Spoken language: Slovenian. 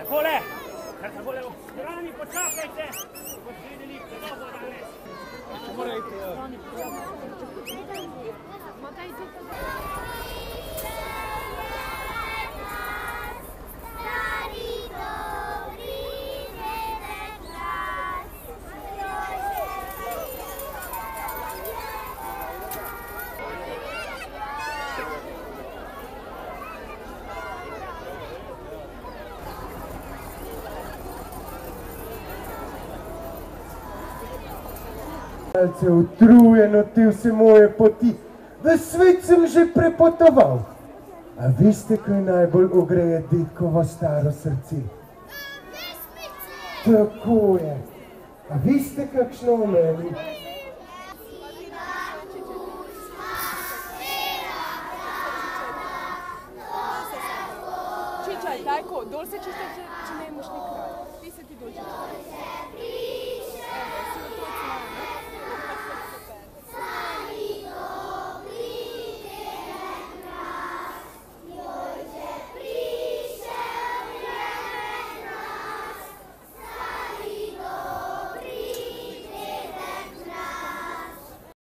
takole, kar takole v strani počakajte, kot videli, dobro danes. Malce utrujen od te vse moje poti. V svet sem že prepotoval. A veste, kaj najbolj ogreje dedkovo staro srce? Tako je. A veste, kakšno v meni? Čičaj, tajko, dol se čisto, če ne imaš ni kraj. Ti se ti dol čičaj.